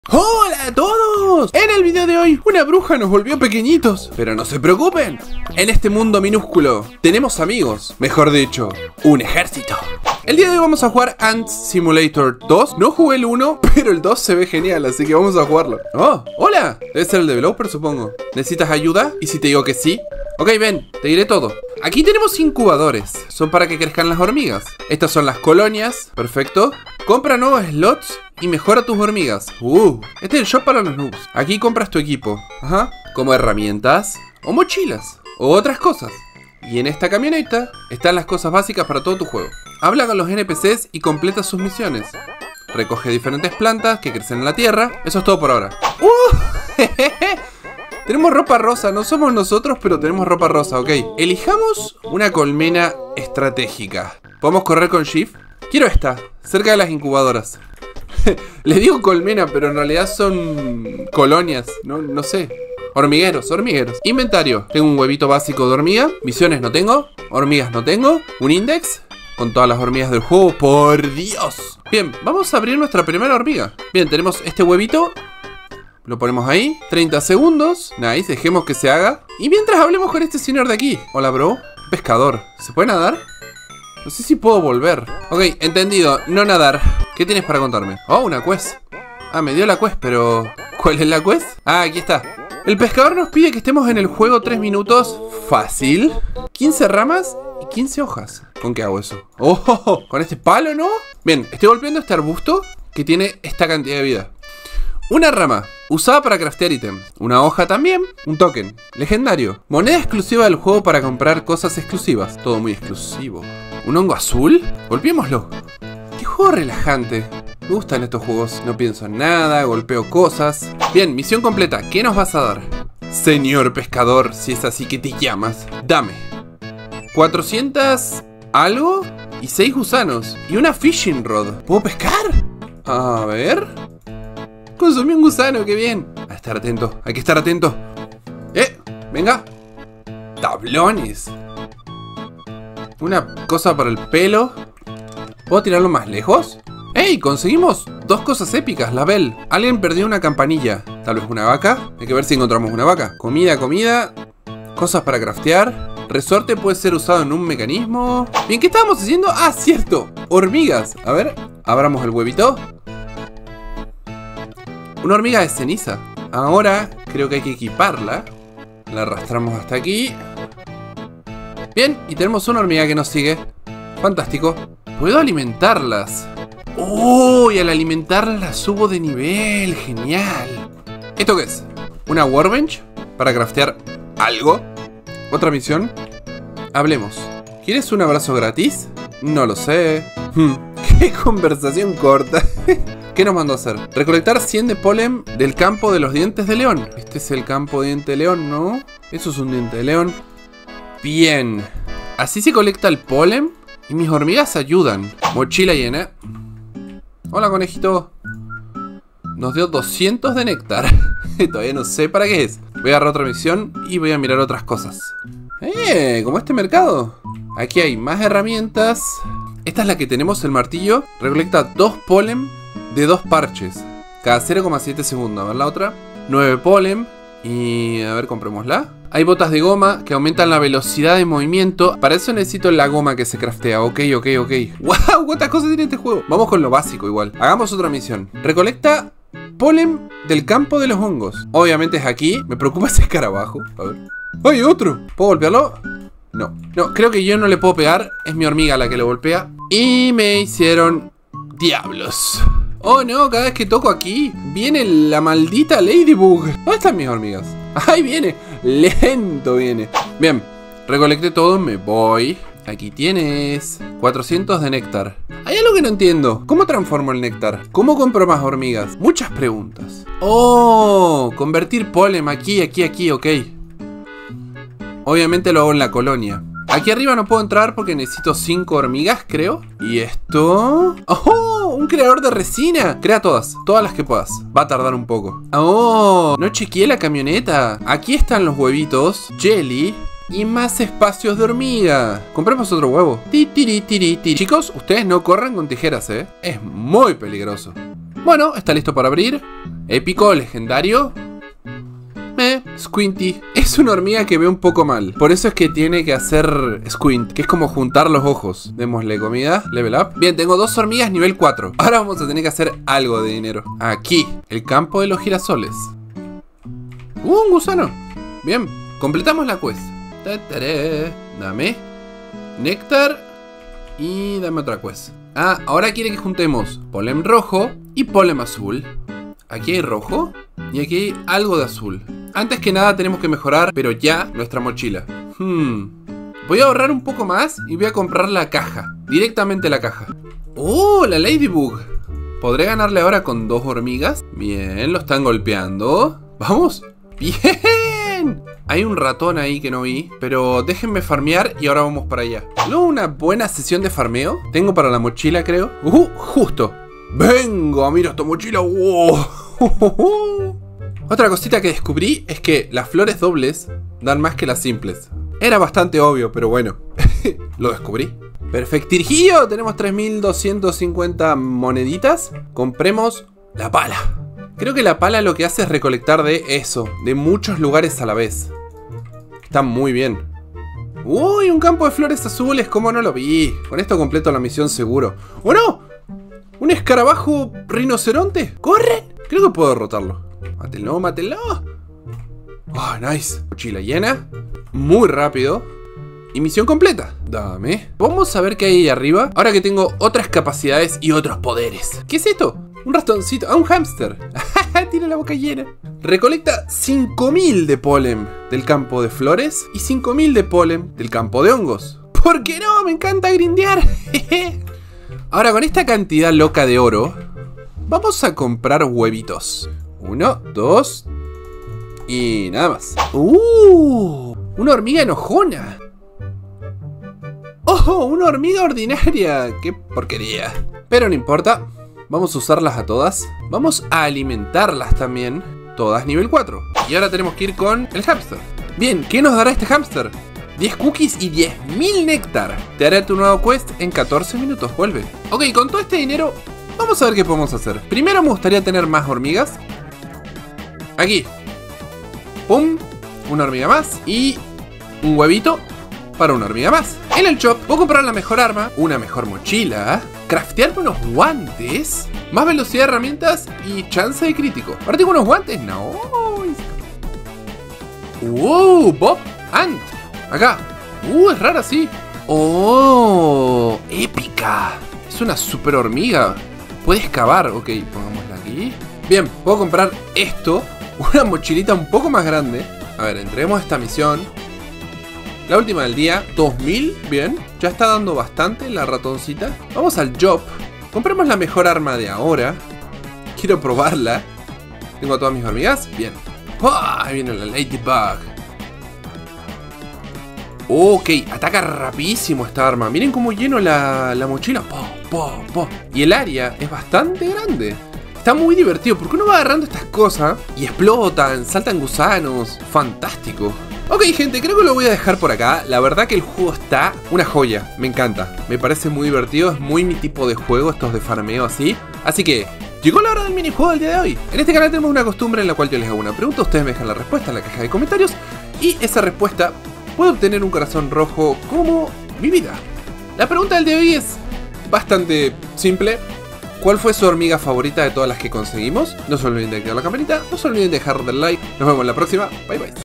¡Hola a todos! En el video de hoy, una bruja nos volvió pequeñitos. Pero no se preocupen, en este mundo minúsculo tenemos amigos, mejor dicho, un ejército. El día de hoy vamos a jugar Ant Simulator 2. No jugué el 1, pero el 2 se ve genial, así que vamos a jugarlo. ¡Oh! ¡Hola! Debe ser el developer, supongo. ¿Necesitas ayuda? ¿Y si te digo que sí? Ok, ven, te diré todo. Aquí tenemos incubadores, son para que crezcan las hormigas. Estas son las colonias, perfecto. Compra nuevos slots y mejora tus hormigas. Este es el shop para los noobs. Aquí compras tu equipo, como herramientas o mochilas o otras cosas. Y en esta camioneta están las cosas básicas para todo tu juego. Habla con los NPCs y completa sus misiones. Recoge diferentes plantas que crecen en la tierra. Eso es todo por ahora. Tenemos ropa rosa, no somos nosotros, pero tenemos ropa rosa, ok. Elijamos una colmena estratégica. ¿Podemos correr con Shift? Quiero esta, cerca de las incubadoras. Les digo colmena, pero en realidad son colonias, no sé. Hormigueros. Inventario. Tengo un huevito básico de hormiga. Misiones no tengo. Hormigas no tengo. Un index con todas las hormigas del juego. ¡Por Dios! Bien, vamos a abrir nuestra primera hormiga. Bien, tenemos este huevito. Lo ponemos ahí. 30 segundos. Nice, dejemos que se haga. Y mientras hablemos con este señor de aquí. Hola, bro. Pescador. ¿Se puede nadar? No sé si puedo volver. Ok, entendido. No nadar. ¿Qué tienes para contarme? Oh, una quest. Ah, me dio la quest, pero... ¿cuál es la quest? Ah, aquí está. El pescador nos pide que estemos en el juego 3 minutos. Fácil. 15 ramas y 15 hojas. ¿Con qué hago eso? Oh, con este palo, ¿no? Bien, estoy golpeando este arbusto que tiene esta cantidad de vida. Una rama, usada para craftear ítems. Una hoja también. Un token, legendario. Moneda exclusiva del juego para comprar cosas exclusivas. Todo muy exclusivo. ¿Un hongo azul? Golpeémoslo. Qué juego relajante. Me gustan estos juegos. No pienso en nada, golpeo cosas. Bien, misión completa. ¿Qué nos vas a dar? Señor pescador, si es así que te llamas, dame 400 algo y 6 gusanos. Y una fishing rod. ¿Puedo pescar? A ver... consumí un gusano, qué bien. Hay que estar atento. Venga. Tablones. Una cosa para el pelo. ¿Puedo tirarlo más lejos? ¡Ey! Conseguimos 2 cosas épicas, la Bell. Alguien perdió una campanilla. Tal vez una vaca. Hay que ver si encontramos una vaca. Comida. Cosas para craftear. Resorte puede ser usado en un mecanismo. Bien, ¿qué estábamos haciendo? Ah, cierto. Hormigas. A ver, abramos el huevito. Una hormiga de ceniza. Ahora creo que hay que equiparla. La arrastramos hasta aquí. Bien, y tenemos una hormiga que nos sigue. Fantástico. Puedo alimentarlas. ¡Oh! Y al alimentarlas subo de nivel. Genial. ¿Esto qué es? ¿Una workbench? Para craftear algo. ¿Otra misión? Hablemos. ¿Quieres un abrazo gratis? No lo sé. ¡Qué conversación corta! ¿Qué nos mandó a hacer? Recolectar 100 de polen del campo de los dientes de león. Este es el campo de diente de león, ¿no? Eso es un diente de león. Bien. Así se colecta el polen y mis hormigas ayudan. Mochila llena. Hola, conejito. Nos dio 200 de néctar. Todavía no sé para qué es. Voy a agarrar otra misión y voy a mirar otras cosas. Como este mercado. Aquí hay más herramientas. Esta es la que tenemos, el martillo. Recolecta 2 polen de 2 parches. Cada 0,7 segundos. A ver la otra. 9 polen. Y a ver, comprémosla. Hay botas de goma que aumentan la velocidad de movimiento. Para eso necesito la goma que se craftea. Ok. ¡Wow! ¿Cuántas cosas tiene este juego? Vamos con lo básico igual. Hagamos otra misión. Recolecta polen del campo de los hongos. Obviamente es aquí. Me preocupa ese escarabajo. A ver. ¡Hay otro! ¿Puedo golpearlo? No, creo que yo no le puedo pegar. Es mi hormiga la que lo golpea. Y me hicieron... diablos. Oh no, cada vez que toco aquí viene la maldita Ladybug. ¿Dónde están mis hormigas? Ahí viene, lento viene. Bien, recolecté todo, me voy. Aquí tienes 400 de néctar. Hay algo que no entiendo. ¿Cómo transformo el néctar? ¿Cómo compro más hormigas? Muchas preguntas. Oh, convertir polen aquí, ok. Obviamente lo hago en la colonia. Aquí arriba no puedo entrar porque necesito 5 hormigas, creo. ¿Y esto? ¡Oh! Un creador de resina. Crea todas las que puedas. Va a tardar un poco. ¡Oh! No chequeé la camioneta. Aquí están los huevitos. Jelly. Y más espacios de hormiga. Compremos otro huevo. Chicos, ustedes no corran con tijeras, Es muy peligroso. Bueno, está listo para abrir. Épico, legendario. Squinty. Es una hormiga que ve un poco mal. Por eso es que tiene que hacer squint, que es como juntar los ojos. Démosle comida, level up. Bien, tengo 2 hormigas nivel 4. Ahora vamos a tener que hacer algo de dinero. Aquí, el campo de los girasoles. Un gusano. Bien, completamos la quest. Dame néctar y dame otra quest. Ah, ahora quiere que juntemos polen rojo y polen azul. Aquí hay rojo y aquí hay algo de azul. Antes que nada tenemos que mejorar, pero ya, nuestra mochila. Voy a ahorrar un poco más y voy a comprar la caja. Directamente la caja. ¡Oh, la Ladybug! ¿Podré ganarle ahora con 2 hormigas? Bien, lo están golpeando. ¡Vamos! ¡Bien! Hay un ratón ahí que no vi, pero déjenme farmear y ahora vamos para allá. Luego una buena sesión de farmeo. Tengo para la mochila, creo. Justo. ¡Venga, mira esta mochila! ¡Wow! Otra cosita que descubrí es que las flores dobles dan más que las simples. Era bastante obvio, pero bueno, lo descubrí. Perfectirgillo, tenemos 3250 moneditas. Compremos la pala. Creo que la pala lo que hace es recolectar de eso, de muchos lugares a la vez. Está muy bien. Uy, un campo de flores azules, ¿cómo no lo vi? Con esto completo la misión seguro. ¡Oh no! ¿Un escarabajo rinoceronte? ¡Corre! Creo que puedo derrotarlo. Mátelo, mátelo. Oh, nice. Mochila llena. Muy rápido. Y misión completa. Dame. Vamos a ver qué hay ahí arriba. Ahora que tengo otras capacidades y otros poderes. ¿Qué es esto? Un ratoncito. Ah, un hámster. Tiene la boca llena. Recolecta 5000 de polen del campo de flores y 5000 de polen del campo de hongos. ¿Por qué no? Me encanta grindear. Ahora con esta cantidad loca de oro, vamos a comprar huevitos. 1, 2 y nada más. Una hormiga enojona. ¡Oh! Una hormiga ordinaria. ¡Qué porquería! Pero no importa. Vamos a usarlas a todas. Vamos a alimentarlas también. Todas nivel 4. Y ahora tenemos que ir con el hámster. Bien, ¿qué nos dará este hámster? 10 cookies y 10.000 néctar. Te haré tu nuevo quest en 14 minutos. Vuelve. Ok, con todo este dinero, vamos a ver qué podemos hacer. Primero me gustaría tener más hormigas. Aquí. Pum. Una hormiga más. Y un huevito para una hormiga más. En el shop puedo comprar la mejor arma, una mejor mochila, craftearme unos guantes, más velocidad de herramientas y chance de crítico. Ahora tengo unos guantes. No. Wow, Bob Ant. Acá. Es rara, sí. Oh, épica. Es una super hormiga. Puede excavar. Ok, pongámosla aquí. Bien, puedo comprar esto. Una mochilita un poco más grande. A ver, entremos a esta misión. La última del día, 2000, bien. Ya está dando bastante la ratoncita. Vamos al job. Compremos la mejor arma de ahora. Quiero probarla. Tengo a todas mis hormigas, bien. Ahí viene la Ladybug. Ok, ataca rapidísimo esta arma. Miren cómo lleno la mochila. Y el área es bastante grande. Está muy divertido porque uno va agarrando estas cosas y explotan, saltan gusanos. Fantástico. Ok, gente, creo que lo voy a dejar por acá. La verdad que el juego está una joya. Me encanta. Me parece muy divertido. Es muy mi tipo de juego, estos de farmeo así. Así que llegó la hora del minijuego del día de hoy. En este canal tenemos una costumbre en la cual yo les hago una pregunta. Ustedes me dejan la respuesta en la caja de comentarios. Y esa respuesta puede obtener un corazón rojo como mi vida. La pregunta del día de hoy es bastante simple. ¿Cuál fue su hormiga favorita de todas las que conseguimos? No se olviden de activar la campanita. No se olviden de dejar el like. Nos vemos en la próxima. Bye bye.